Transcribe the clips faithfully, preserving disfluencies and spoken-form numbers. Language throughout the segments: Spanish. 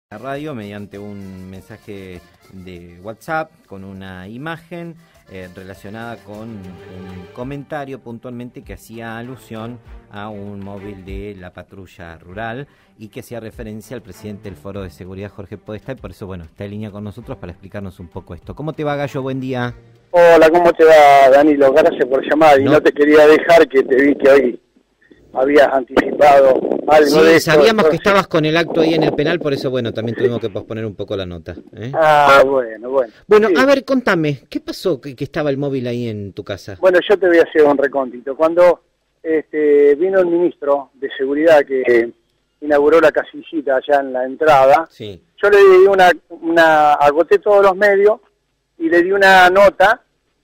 La radio mediante un mensaje de WhatsApp con una imagen eh, relacionada con un comentario puntualmente que hacía alusión a un móvil de la patrulla rural y que hacía referencia al presidente del Foro de Seguridad, Jorge Podestá, y por eso, bueno, está en línea con nosotros para explicarnos un poco esto. ¿Cómo te va, Gallo? Buen día. Hola, ¿cómo te va, Danilo? Gracias por llamar. Y no, no te quería dejar, que te vi que hoy habías anticipado algo sí, de esto. sabíamos Entonces... que estabas con el acto ahí en el penal, por eso, bueno, también tuvimos que posponer un poco la nota. ¿eh? Ah, bueno, bueno. Bueno, sí. A ver, contame, ¿qué pasó que, que estaba el móvil ahí en tu casa? Bueno, yo te voy a hacer un recóndito. Cuando este, vino el ministro de Seguridad que inauguró la casillita allá en la entrada, sí. yo le di una, una, agoté todos los medios y le di una nota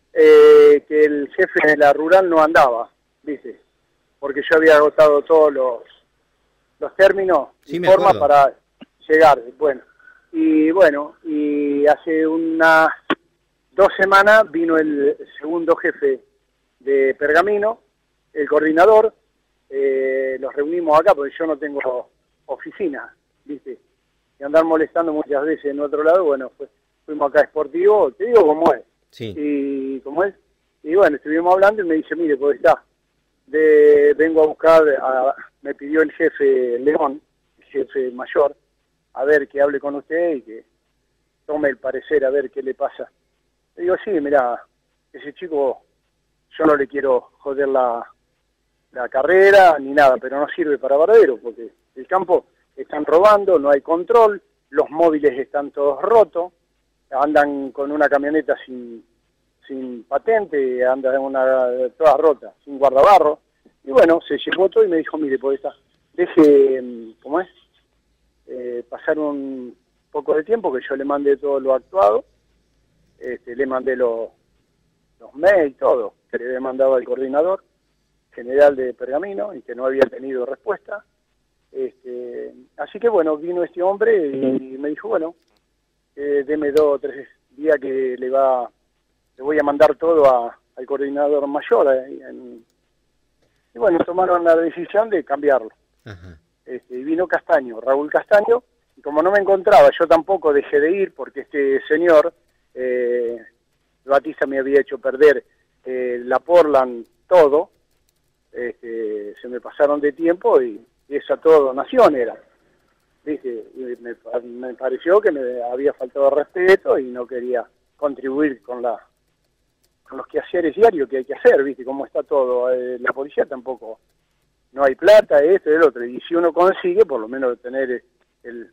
eh, que el jefe de la rural no andaba, ¿viste? Porque yo había agotado todos los, los términos sí, y formas para llegar. Bueno, y bueno, y hace unas dos semanas vino el segundo jefe de Pergamino, el coordinador, eh, los reunimos acá porque yo no tengo oficina, ¿viste? Y andar molestando muchas veces en otro lado, bueno, pues fuimos acá a Sportivo, te digo cómo es. Sí. Y cómo es. Y bueno, estuvimos hablando y me dice, mire, pues está. De, vengo a buscar, a, me pidió el jefe León, el jefe mayor, a ver que hable con usted y que tome el parecer a ver qué le pasa. Le digo, sí, mira, ese chico, yo no le quiero joder la, la carrera ni nada, pero no sirve para bardero, porque el campo están robando, no hay control, los móviles están todos rotos, andan con una camioneta sin... sin patente, anda en una toda rota, sin guardabarro, y bueno, se llevó todo y me dijo, mire, pues está, deje, ¿cómo es? Eh, pasar un poco de tiempo que yo le mandé todo lo actuado, este, le mandé los, los mails, todo, que le había mandado al coordinador general de Pergamino y que no había tenido respuesta, este, así que bueno, vino este hombre y me dijo, bueno, eh, deme dos o tres días que le va... le voy a mandar todo a, al coordinador mayor. Eh, en, y bueno, tomaron la decisión de cambiarlo. Ajá. Este, y vino Castaño, Raúl Castaño, y como no me encontraba, yo tampoco dejé de ir, porque este señor, eh, Batista me había hecho perder eh, la Portland todo, este, se me pasaron de tiempo y, y esa toda donación era. ¿Viste? Y me, me pareció que me había faltado respeto y no quería contribuir con la con los quehaceres diarios que hay que hacer, ¿viste? Cómo está todo. Eh, la policía tampoco, no hay plata, esto y el otro. Y si uno consigue, por lo menos tener el,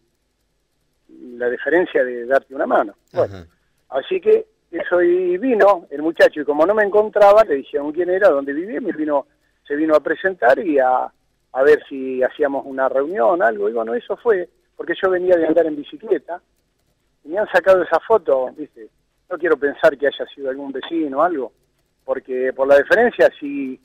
la deferencia de darte una mano. Bueno, así que eso y vino el muchacho, y como no me encontraba, le dijeron quién era, dónde vivía, me vino, se vino a presentar y a, a ver si hacíamos una reunión, algo. Y bueno, eso fue, porque yo venía de andar en bicicleta, y me han sacado esa foto, ¿viste? No quiero pensar que haya sido algún vecino o algo, porque por la diferencia, si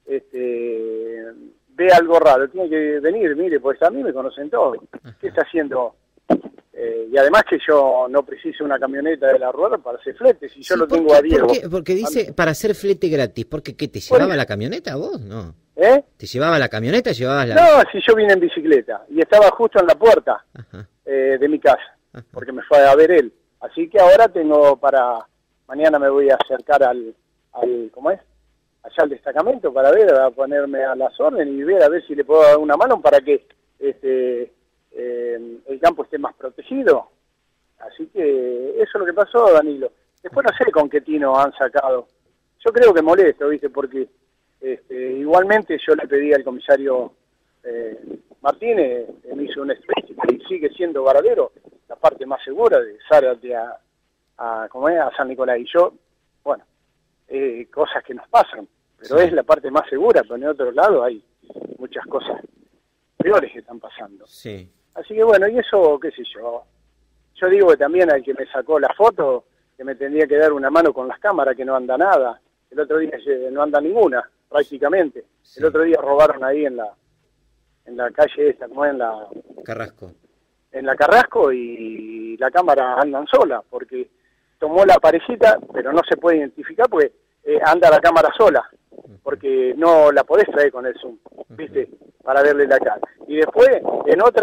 este, ve algo raro, tiene que venir, mire, pues a mí me conocen todos. ¿Qué está haciendo? Eh, y además que yo no preciso una camioneta de la rueda para hacer flete, si yo sí, lo tengo qué, a Diego. ¿por qué? Porque dice para hacer flete gratis, porque ¿qué, te llevaba bueno, la camioneta vos? No. ¿Eh? ¿Te llevaba la camioneta? ¿Llevabas la...? No, si yo vine en bicicleta, y estaba justo en la puerta eh, de mi casa, Ajá. porque me fue a ver él. Así que ahora tengo para... Mañana me voy a acercar al... al ¿cómo es? Allá al destacamento para ver, a ponerme a las órdenes y ver a ver si le puedo dar una mano para que este eh, el campo esté más protegido. Así que eso es lo que pasó, Danilo. Después no sé con qué tino han sacado. Yo creo que molesto, ¿viste? Porque este, igualmente yo le pedí al comisario eh, Martínez, que me hizo un speech y sigue siendo Varadero la parte más segura de Zárate a, a, ¿cómo es? a San Nicolás. Y yo, bueno, eh, cosas que nos pasan, pero sí. es la parte más segura, pero en otro lado hay muchas cosas peores que están pasando. Sí. Así que bueno, y eso, qué sé yo, yo digo que también al que me sacó la foto, que me tendría que dar una mano con las cámaras, que no anda nada, el otro día no anda ninguna, prácticamente. Sí. El otro día robaron ahí en la en la calle esta, como en la... Carrasco. En la Carrasco, y la cámara andan sola, porque tomó la parejita, pero no se puede identificar porque eh, anda la cámara sola, porque no la podés traer con el zoom, ¿viste? Para verle la cara. Y después, en otra,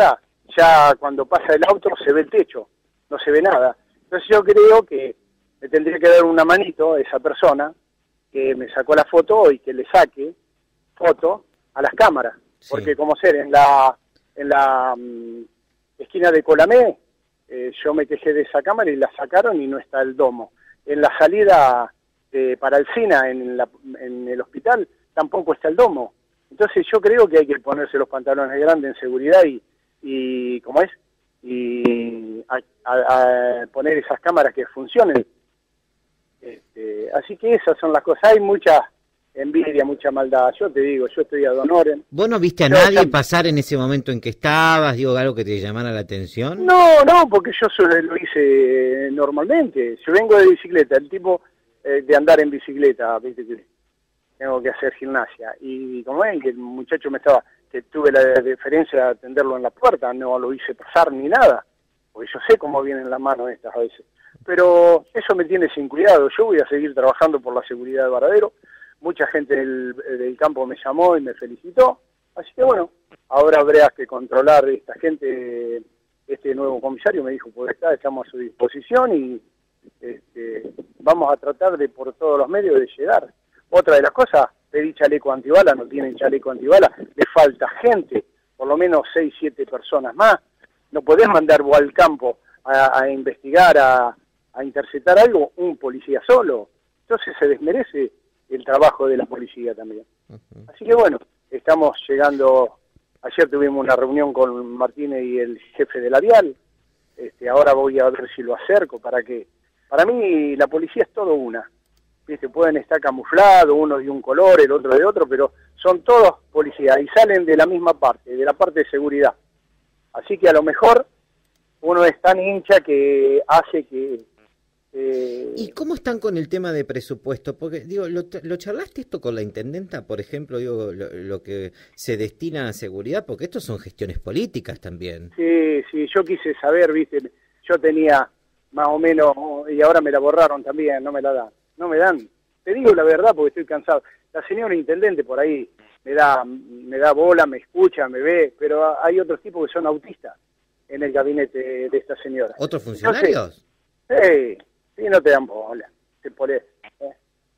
ya cuando pasa el auto se ve el techo, no se ve nada. Entonces yo creo que me tendría que dar una manito a esa persona que me sacó la foto y que le saque foto a las cámaras, sí. Porque como ser en la en la um, esquina de Colamé, eh, yo me quejé de esa cámara y la sacaron y no está el domo. En la salida de, para el SINA, en, la, en el hospital, tampoco está el domo. Entonces yo creo que hay que ponerse los pantalones grandes en seguridad y, y ¿cómo es? Y a, a, a poner esas cámaras que funcionen. Este, así que esas son las cosas. Hay mucha envidia, mucha maldad. Yo te digo, yo estoy ad honorem. ¿Vos no viste a yo, nadie ya... pasar en ese momento en que estabas? Digo, algo que te llamara la atención. No, no, porque yo solo lo hice normalmente. Yo vengo de bicicleta, el tipo eh, de andar en bicicleta, viste que tengo que hacer gimnasia. Y como ven, que el muchacho me estaba, que tuve la deferencia de atenderlo en la puerta, no lo hice pasar ni nada, porque yo sé cómo vienen las manos estas a veces. Pero eso me tiene sin cuidado. Yo voy a seguir trabajando por la seguridad de Varadero. Mucha gente del, del campo me llamó y me felicitó. Así que bueno, ahora habrá que controlar esta gente. Este nuevo comisario me dijo, pues está, estamos a su disposición y este, vamos a tratar de por todos los medios de llegar. Otra de las cosas, pedí chaleco antibala, no tienen chaleco antibala, le falta gente, por lo menos seis, siete personas más. No podés mandar vos al campo a, a investigar, a, a interceptar algo, un policía solo. Entonces se desmerece el trabajo de la policía también. Uh-huh. Así que bueno, estamos llegando, ayer tuvimos una reunión con Martínez y el jefe de la Vial, este, ahora voy a ver si lo acerco para que, para mí la policía es todo una. ¿Viste? Pueden estar camuflados, uno de un color, el otro de otro, pero son todos policías y salen de la misma parte, de la parte de seguridad. Así que a lo mejor uno es tan hincha que hace que... Eh... ¿Y cómo están con el tema de presupuesto? Porque, digo, ¿lo, lo charlaste esto con la intendenta, por ejemplo, digo, lo, lo que se destina a seguridad? Porque estos son gestiones políticas también. Sí, sí, yo quise saber, viste, yo tenía más o menos, y ahora me la borraron también, no me la dan. No me dan, te digo la verdad porque estoy cansado. La señora intendente por ahí me da me da bola, me escucha, me ve, pero hay otros tipos que son autistas en el gabinete de esta señora. ¿Otros funcionarios? Sí, sí, no te dan bola. Te pones, eh.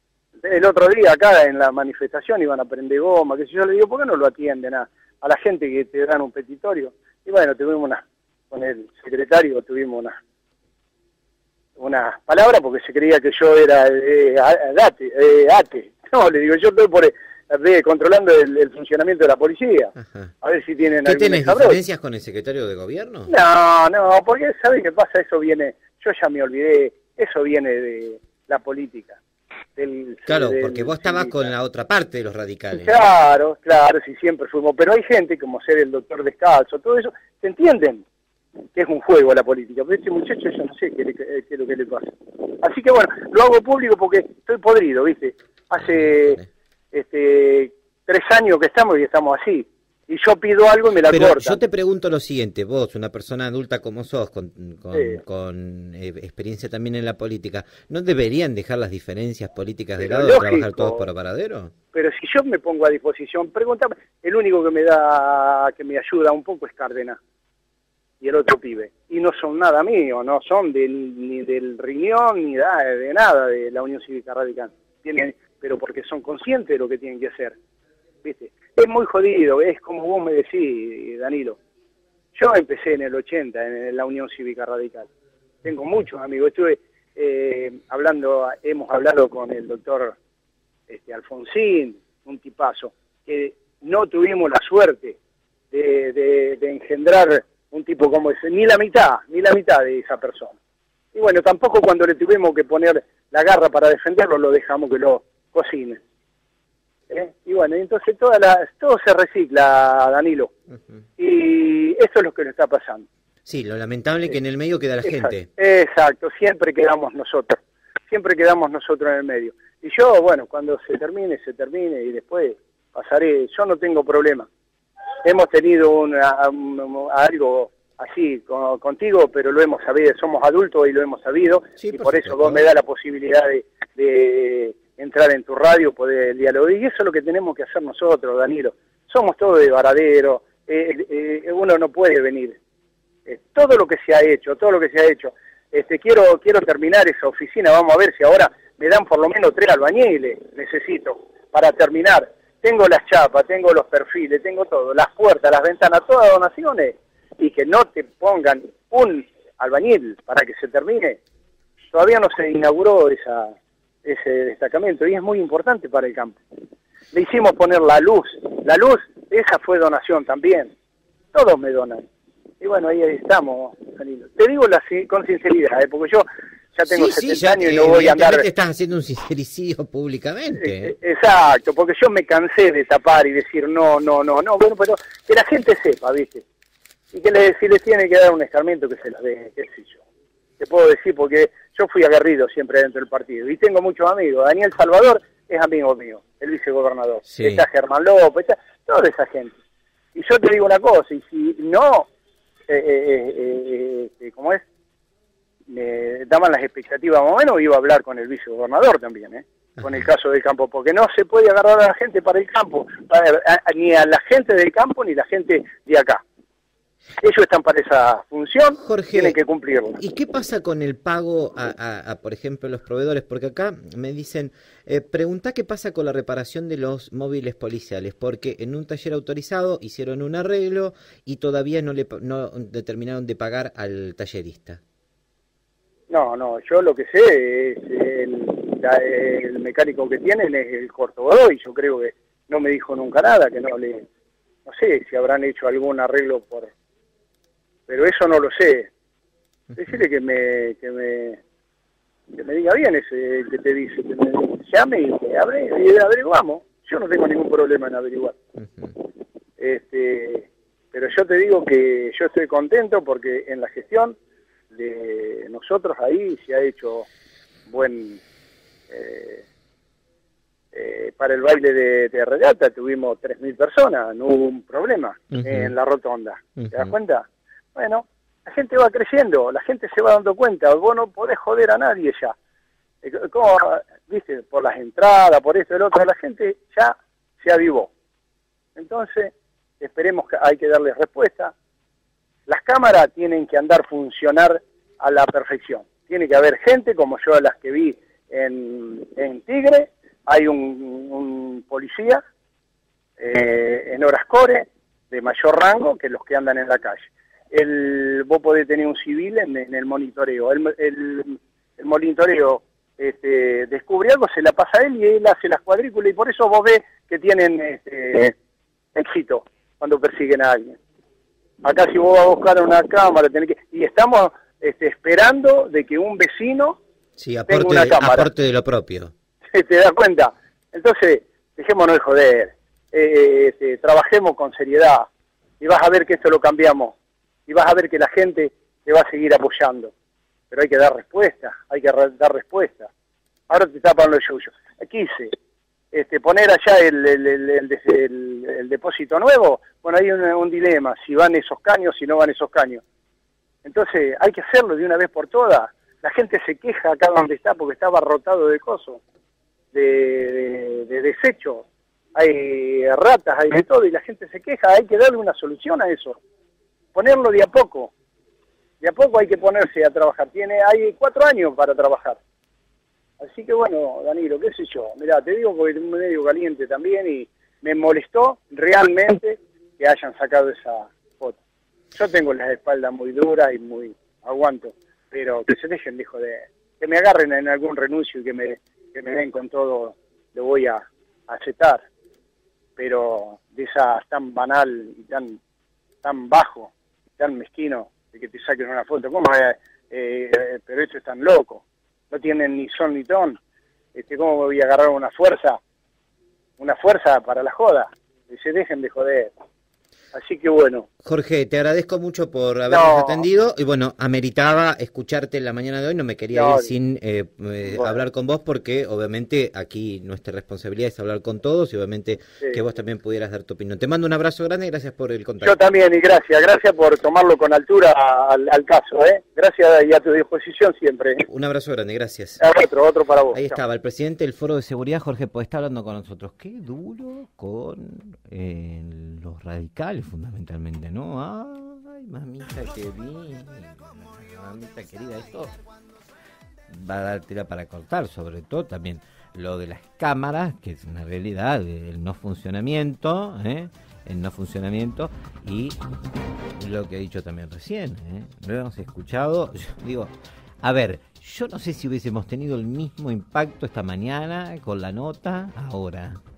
El otro día acá en la manifestación iban a prender goma, que si yo le digo, ¿por qué no lo atienden a, a la gente que te dan un petitorio? Y bueno, tuvimos una, con el secretario tuvimos una unas palabras porque se creía que yo era eh, ate, eh, ate. No, le digo, yo estoy por eh, controlando el, el funcionamiento de la policía. Ajá. A ver si tienen... ¿Qué tenés diferencias con el secretario de gobierno? No, no, porque ¿sabes qué pasa? Eso viene, yo ya me olvidé, eso viene de la política. Del, claro, del, porque vos estabas con la otra parte de los radicales. Claro, claro, sí, siempre fuimos. Pero hay gente como ser el doctor Descalzo, todo eso, ¿se entienden? Que es un juego la política, pero este muchacho yo no sé qué, le, qué es lo que le pasa. Así que bueno, lo hago público porque estoy podrido, ¿viste? Hace este tres años que estamos y estamos así. Y yo pido algo y me la pero cortan. Yo te pregunto lo siguiente, vos, una persona adulta como sos, con, con, sí. con eh, experiencia también en la política, ¿no deberían dejar las diferencias políticas de pero lado lógico, y trabajar todos por Varadero? Pero si yo me pongo a disposición, pregúntame, el único que me da, que me ayuda un poco es Cárdenas. Y el otro pibe. Y no son nada mío, no son del, ni del riñón, ni de, de nada de la Unión Cívica Radical. Tienen, pero porque son conscientes de lo que tienen que hacer. ¿Viste? Es muy jodido, es como vos me decís, Danilo. Yo empecé en el ochenta en la Unión Cívica Radical. Tengo muchos amigos. Estuve eh, hablando, hemos hablado con el doctor este, Alfonsín, un tipazo, que no tuvimos la suerte de, de, de engendrar un tipo como ese, ni la mitad, ni la mitad de esa persona. Y bueno, tampoco cuando le tuvimos que poner la garra para defenderlo, lo dejamos que lo cocine. ¿Eh? Y bueno, entonces toda la, todo se recicla, Danilo. Uh-huh. Y eso es lo que nos está pasando. Sí, lo lamentable es que en el medio queda la exacto, gente. Exacto, siempre quedamos nosotros. Siempre quedamos nosotros en el medio. Y yo, bueno, cuando se termine, se termine y después pasaré. Yo no tengo problema. Hemos tenido una, un, algo así con, contigo, pero lo hemos sabido, somos adultos y lo hemos sabido, sí, y por, por eso vos me das la posibilidad de, de entrar en tu radio, poder dialogar, y eso es lo que tenemos que hacer nosotros, Danilo. Somos todos de Varadero, eh, eh, uno no puede venir eh, todo lo que se ha hecho, todo lo que se ha hecho. Este, quiero, quiero terminar esa oficina, vamos a ver si ahora me dan por lo menos tres albañiles, necesito, para terminar. Tengo las chapas, tengo los perfiles, tengo todo, las puertas, las ventanas, todas donaciones, y que no te pongan un albañil para que se termine. Todavía no se inauguró esa, ese destacamento, y es muy importante para el campo. Le hicimos poner la luz, la luz, esa fue donación también, todos me donan. Y bueno, ahí estamos, Danilo. Te digo la, con sinceridad, ¿eh? Porque yo ya tengo sí, setenta sí, ya, años y no voy a andar... estás haciendo un sincericidio públicamente. Eh, exacto, porque yo me cansé de tapar y decir no, no, no, no, bueno, pero que la gente sepa, ¿viste? Y que le, si les tiene que dar un escarmiento, que se las dé, qué sé yo. Te puedo decir porque yo fui aguerrido siempre dentro del partido y tengo muchos amigos. Daniel Salvador es amigo mío, el vicegobernador. Sí. Está Germán López, está toda esa gente. Y yo te digo una cosa, y si no... Eh, eh, eh, eh, ¿cómo es? Me daban las expectativas más o menos, iba a hablar con el vicegobernador también, ¿eh? Con el caso del campo, porque no se puede agarrar a la gente para el campo, para, a, a, ni a la gente del campo ni la gente de acá. Ellos están para esa función, Jorge, tienen que cumplirla. ¿Y qué pasa con el pago a, a, a por ejemplo, los proveedores? Porque acá me dicen, eh, preguntá qué pasa con la reparación de los móviles policiales, porque en un taller autorizado hicieron un arreglo y todavía no le no determinaron de pagar al tallerista. No, no, yo lo que sé es el, la, el mecánico que tienen es el Corto Godoy, yo creo que no me dijo nunca nada, que no le, no sé si habrán hecho algún arreglo por... Pero eso no lo sé. Decirle que me, que me, que me diga bien ese que te dice, que me llame y que abre y averiguamos. Yo no tengo ningún problema en averiguar. Uh-huh. Este, pero yo te digo que yo estoy contento porque en la gestión de nosotros ahí se ha hecho buen... Eh, eh, para el baile de, de regata tuvimos tres mil personas, no hubo un problema uh-huh. en la rotonda. ¿Te uh-huh. das cuenta? Bueno, la gente va creciendo, la gente se va dando cuenta, vos no podés joder a nadie ya. ¿Cómo, viste? Por las entradas, por esto y lo otro, la gente ya se avivó. Entonces, esperemos que hay que darles respuesta. Las cámaras tienen que andar funcionar a la perfección. Tiene que haber gente, como yo las que vi en, en Tigre, hay un, un policía eh, en horas core de mayor rango que los que andan en la calle. El, vos podés tener un civil en, en el monitoreo. El, el, el monitoreo este, descubre algo, se la pasa a él y él hace las cuadrículas y por eso vos ves que tienen este, éxito cuando persiguen a alguien. Acá si vos vas a buscar una cámara, tenés que... y estamos este, esperando de que un vecino sí, aporte, tenga una cámara. Aporte de lo propio. ¿Te das cuenta? Entonces, dejémonos de joder, eh, este, trabajemos con seriedad y vas a ver que esto lo cambiamos y vas a ver que la gente te va a seguir apoyando. Pero hay que dar respuesta, hay que re dar respuesta. Ahora te tapan los yuyos. Quise este, poner allá el, el, el, el, el, el depósito nuevo, bueno, hay un, un dilema, si van esos caños, si no van esos caños. Entonces, hay que hacerlo de una vez por todas. La gente se queja acá donde está porque está abarrotado de cosas. De, de, de desecho, hay ratas, hay de todo, y la gente se queja, hay que darle una solución a eso, ponerlo de a poco, de a poco hay que ponerse a trabajar, tiene hay cuatro años para trabajar, así que bueno, Danilo, qué sé yo, mirá, te digo porque estoy medio caliente también y me molestó realmente que hayan sacado esa foto. Yo tengo las espaldas muy duras y muy aguanto, pero que se dejen de joder, que me agarren en algún renuncio y que me que me den con todo, lo voy a aceptar, pero de esa tan banal y tan tan bajo, tan mezquino, de que te saquen una foto, ¿cómo es? Eh, pero esto es tan loco, no tienen ni son ni ton, este, ¿cómo voy a agarrar una fuerza, una fuerza para la joda? Que se dejen de joder. Así que bueno. Jorge, te agradezco mucho por habernos no. atendido y bueno, ameritaba escucharte en la mañana de hoy, no me quería no, ir sin eh, eh, bueno. hablar con vos porque obviamente aquí nuestra responsabilidad es hablar con todos y obviamente sí. que vos también pudieras dar tu opinión. Te mando un abrazo grande y gracias por el contacto. Yo también y gracias, gracias por tomarlo con altura al, al caso, ¿eh? Gracias y a tu disposición siempre. ¿eh? Un abrazo grande, gracias. Otro, otro para vos. Ahí Chao. Estaba el presidente del Foro de Seguridad, Jorge Podestá, hablando con nosotros. Qué duro con eh, los radicales fundamentalmente, ¿no? Ay, Ay, mamita que vi, mamita querida, esto va a dar tela para cortar, sobre todo también lo de las cámaras, que es una realidad, el no funcionamiento, ¿eh? el no funcionamiento y lo que he dicho también recién, ¿eh? Lo hemos escuchado, yo digo, a ver, yo no sé si hubiésemos tenido el mismo impacto esta mañana con la nota ahora.